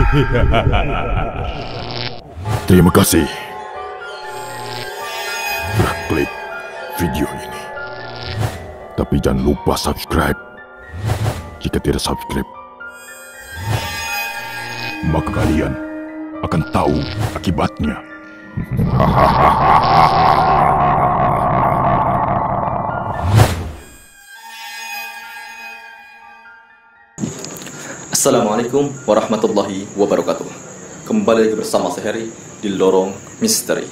Terima kasih telah klik video ini. Tapi jangan lupa subscribe. Jika tidak subscribe, maka kalian akan tahu akibatnya. Assalamualaikum warahmatullahi wabarakatuh. Kembali lagi bersama saya Heri di Lorong Misteri.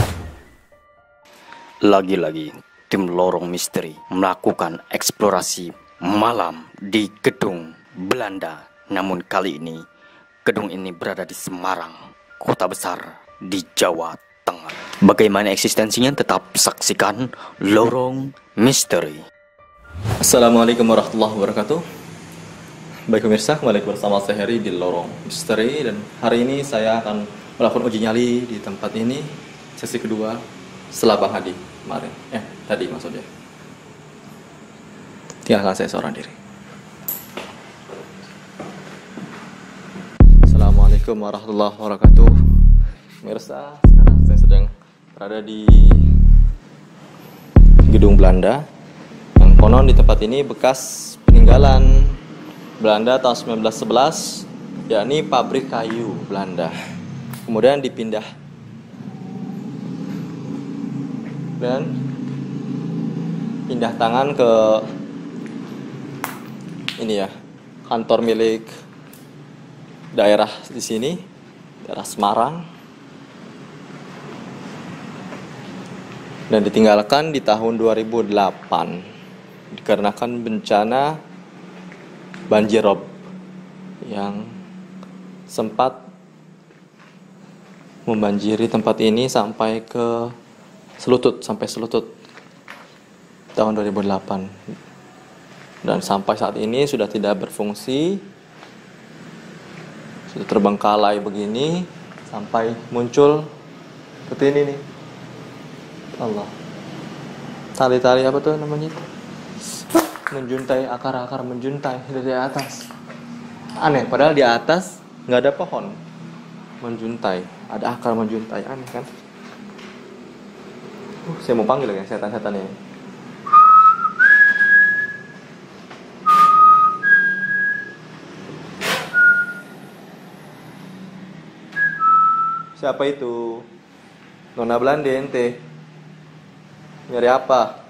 Lagi-lagi tim Lorong Misteri melakukan eksplorasi malam di gedung Belanda. Namun kali ini gedung ini berada di Semarang, kota besar di Jawa Tengah. Bagaimana eksistensinya? Tetap saksikan Lorong Misteri. Assalamualaikum warahmatullahi wabarakatuh. Baik pemirsa, kembali bersama saya Heri di Lorong Misteri. Dan hari ini saya akan melakukan uji nyali di tempat ini, sesi kedua setelah Bang Hadi kemarin. Tadi maksudnya. Tinggalkan saya seorang diri. Assalamualaikum warahmatullahi wabarakatuh. Pemirsa, sekarang saya sedang berada di gedung Belanda. Yang konon di tempat ini bekas peninggalan Belanda tahun 1911, yakni pabrik kayu Belanda. Kemudian dipindah dan pindah tangan ke ini ya, kantor milik daerah di sini, daerah Semarang. Dan ditinggalkan di tahun 2008 dikarenakan bencana banjir rob yang sempat membanjiri tempat ini sampai selutut tahun 2008. Dan sampai saat ini sudah tidak berfungsi, sudah terbengkalai begini, sampai muncul seperti ini nih. Allah, tali-tali apa tuh namanya itu? Menjuntai, akar-akar menjuntai dari atas. Aneh, padahal di atas nggak ada pohon menjuntai, ada akar menjuntai. Aneh kan? Saya mau panggil ya setan-setannya. Siapa itu? Nona Belanda ente. Nyari apa?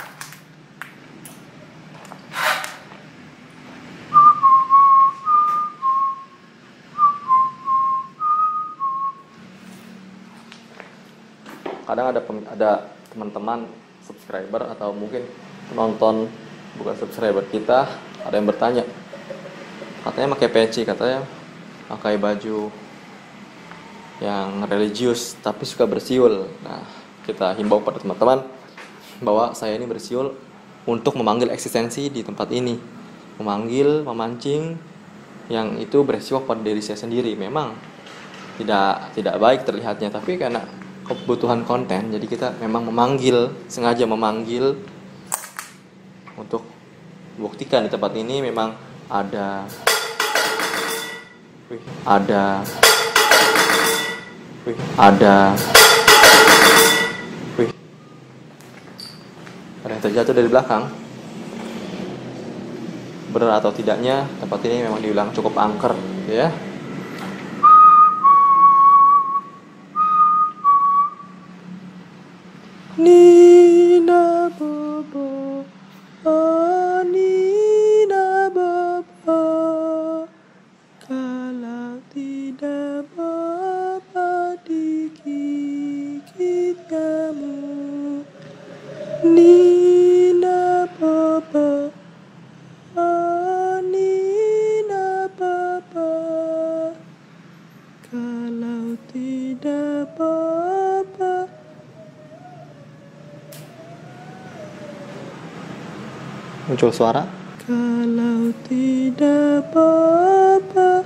Kadang ada teman-teman subscriber atau mungkin penonton bukan subscriber kita, ada yang bertanya, katanya pakai peci, katanya pakai baju yang religius tapi suka bersiul. Nah, kita himbau pada teman-teman bahwa saya ini bersiul untuk memanggil eksistensi di tempat ini, memancing yang itu beresiko pada diri saya sendiri. Memang tidak baik terlihatnya, tapi karena kebutuhan konten, jadi kita memang sengaja memanggil untuk buktikan di tempat ini memang ada yang terjatuh dari belakang. Benar atau tidaknya, tempat ini memang dibilang cukup angker, ya. Nina Baba, Nina Baba, kalau tidak Baba digigit nyamuk. Nina Baba, Nina Baba, kalau tidak Baba. Muncul suara. Kalau tidak Baba.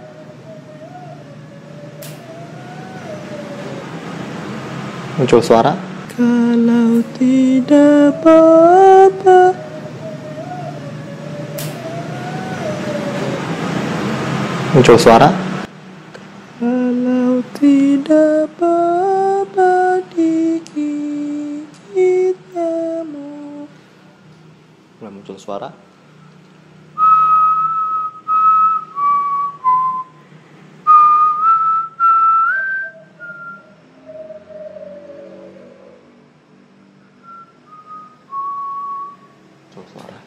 Muncul suara. Kalau tidak Baba. Muncul suara. muncul suara. Muncul suara.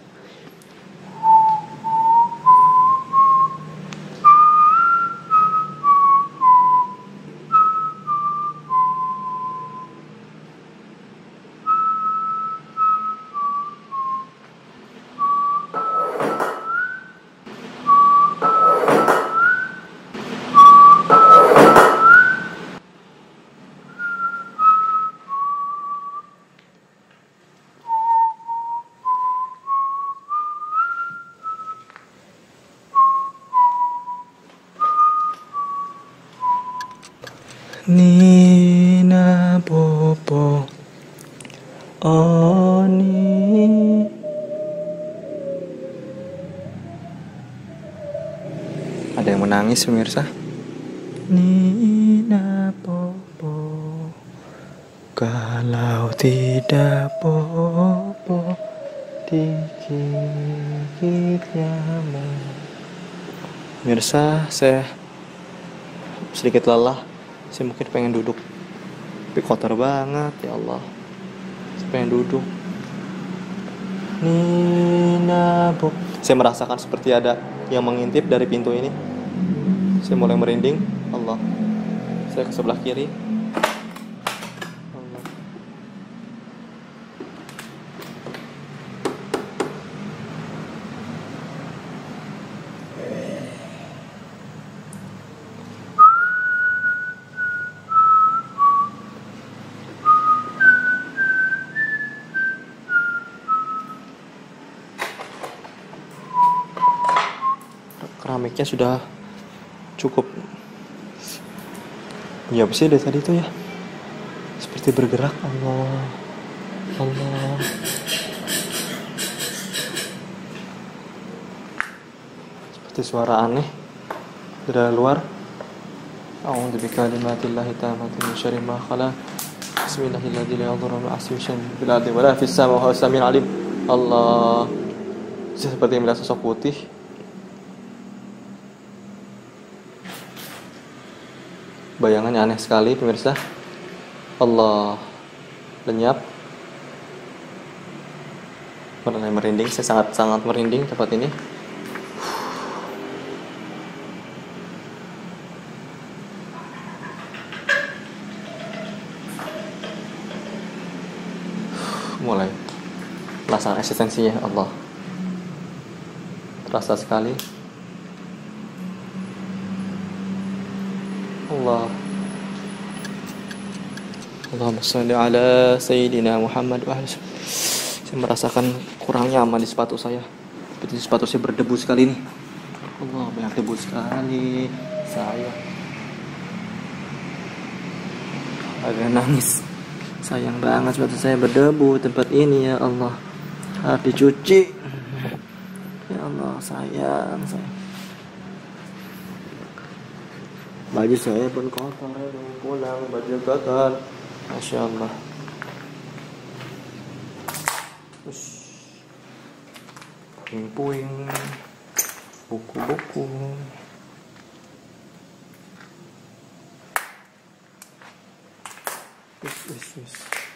Nina Bobo Oni. Ada yang menangis pemirsa. Nina Bobo, kalau tidak Bobo digigit nyamuk. Pemirsa, saya sedikit lelah. Saya mungkin pengen duduk, tapi kotor banget, ya Allah. Saya pengen duduk. Nina Bob. Saya merasakan seperti ada yang mengintip dari pintu ini. Saya mulai merinding. Allah. Saya ke sebelah kiri. Allah. Keramiknya sudah cukup. Ya apa sih dari tadi itu ya? Seperti bergerak. Allah. Allah. Seperti suara aneh dari luar. A'udzu bikalimatillahi tammati min syarri ma khalaq. Bismillahirrahmanirrahim. La yadurru ma'a ismihi syai'un fil ardi wa la fis samaa'i wa huwa as-sami'ul 'alim. Allah. Seperti melihat sosok putih. Bayangannya aneh sekali pemirsa. Allah, lenyap. Mulai merinding. Saya sangat merinding tempat ini. Mulai merasakan eksistensinya. Allah, terasa sekali. Allah. Allahumma sholli ala Sayyidina Muhammad wa alihi. Saya merasakan kurang nyaman di sepatu saya. Seperti sepatu saya berdebu sekali nih. Allah, banyak debu sekali. Saya agak nangis. Sayang banget sepatu saya berdebu tempat ini, ya Allah. Harus dicuci. Ya Allah, sayang. Baju saya pun kotor, pulang baju kotor. Masya Allah. Puing-puing, buku-buku. Wis.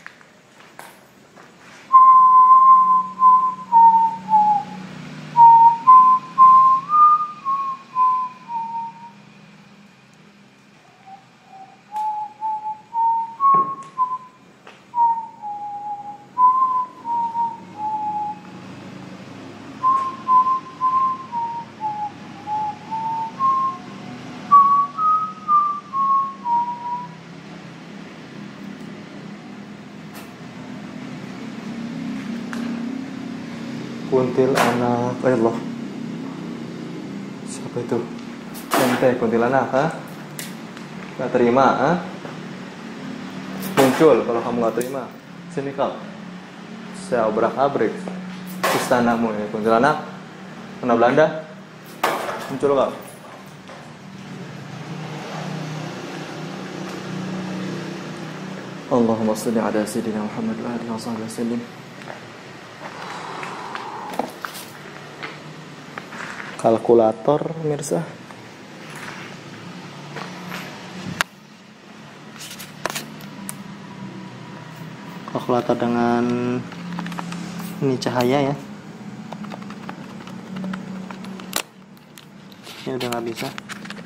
Kuntilanak, Allah. Siapa itu? Ente kuntilanak, ha? Gak terima, ha? Muncul kalau kamu gak terima. Sini kau. Saya obrak-abrik istanamu ini, kuntilanak. Kena Belanda. Muncul kau. Allahumma sholli ala sayyidina Muhammad wa alihi wasallam. kalkulator mirsa. Kalkulator dengan ini cahaya ya. Ini udah nggak bisa.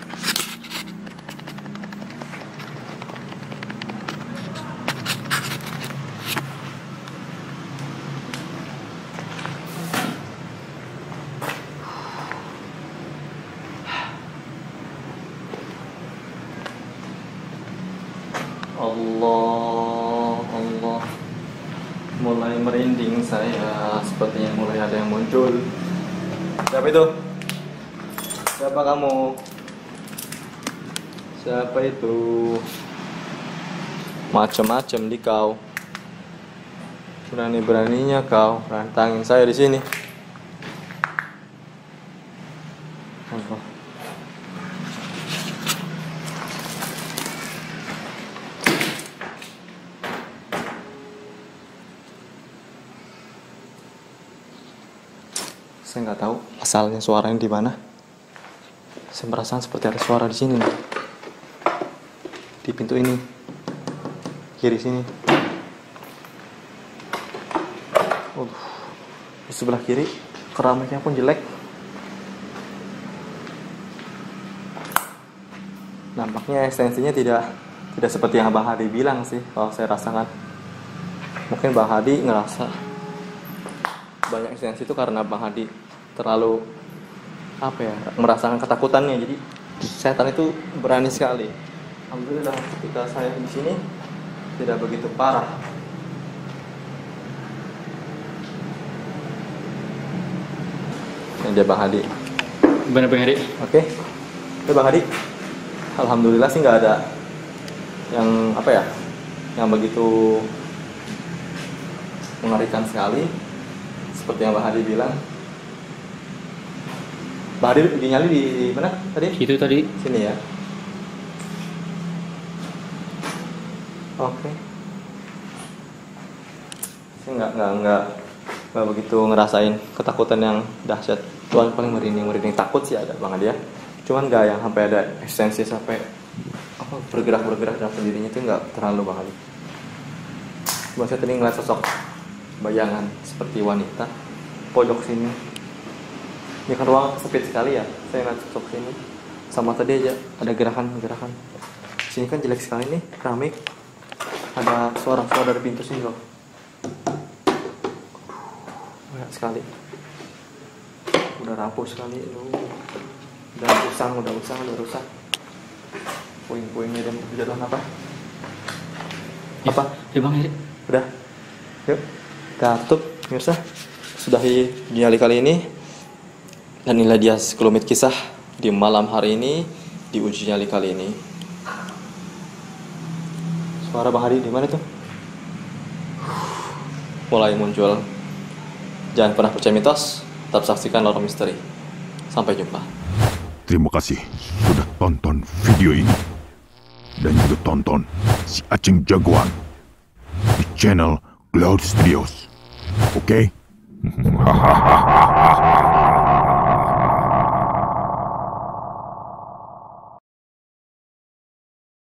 Allah, Allah, mulai merinding saya, sepertinya mulai ada yang muncul. Siapa itu? Siapa kamu? Siapa itu? Macam-macam di kau. Berani-beraninya kau rantangin saya di sini. Allah. Saya nggak tahu asalnya suaranya di mana. Saya merasakan seperti ada suara di sini nih. Di pintu ini. Kiri sini. Di sebelah kiri keramiknya pun jelek. Nampaknya ekstensinya tidak seperti yang Bang Hadi bilang sih, kalau saya rasakan. Mungkin Bang Hadi ngerasa banyak ekstensi itu karena Bang Hadi terlalu merasakan ketakutannya. Jadi setan itu berani sekali. Alhamdulillah ketika saya di sini tidak begitu parah. Ini dia Bang Hadi. Benar Bang Hadi. Oke. Oke Bang Hadi. Alhamdulillah sih nggak ada yang yang begitu mengerikan sekali. Seperti yang Bang Hadi bilang. Bang Hadi dinyali di mana tadi? Itu tadi. Sini ya. Oke. Saya nggak begitu ngerasain ketakutan yang dahsyat. Tuhan paling merinding takut sih ada Bang Hadi ya. Cuman nggak yang sampai ada ekstensi sampai bergerak dalam sendirinya itu nggak terlalu Bang Hadi. Cuma saya tadi ngeliat sosok bayangan seperti wanita pojok sini. Ini kan ruang sempit sekali ya. Saya ngeliat sosok sini. Sama tadi aja ada gerakan. Sini kan jelek sekali nih keramik. Ada suara dari pintu sini loh. Banyak sekali. Udah rapuh sekali. Udah rusak. Puing-puingnya dan kejadian apa? Apa? Ya Bang Hadi. Udah. Yuk. Kita tutup pemirsa. Sudahi nyali kali ini. Dan inilah dia sekelumit kisah di malam hari ini di uji nyali kali ini. Suara Bang Hadi di mana tuh? Mulai muncul. Jangan pernah percaya mitos, tetap saksikan Lorong Misteri. Sampai jumpa. Terima kasih sudah tonton video ini. Dan juga tonton si Aceng Jagoan di channel Cloud Studios. Oke? Hahaha.